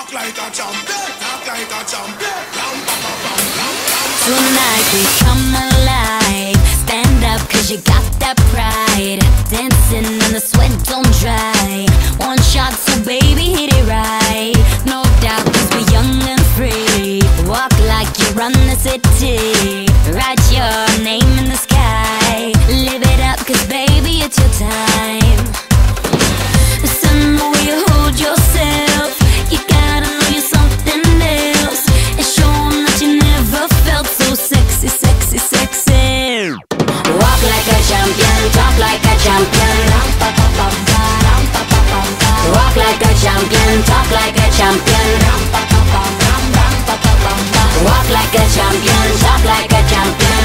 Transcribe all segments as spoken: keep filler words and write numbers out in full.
Walk like a champion, talk like a champion. Ram, pa, pa, pam, ram, ram, pa, Tonight we come alive. Stand up cause you got that pride. Dancing and the sweat don't dry. One shot so baby hit it right. No doubt cause we're young and free. Walk like you run the city. Write your name in the sky. Live it up cause baby it's your time. Some way you hold yourself. You gotta know you're something else. And show 'em that you never felt so sexy, sexy, sexy. Walk like a champion, talk like a champion. Walk like a champion, talk like a champion. Walk like a champion, talk like a champion.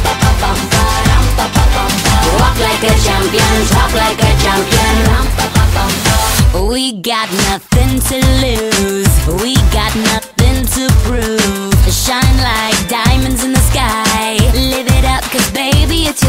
Walk like a champion, talk like a champion. We got nothing to lose. We got nothing to prove. Shine like diamonds in the sky. Live it up cause baby it's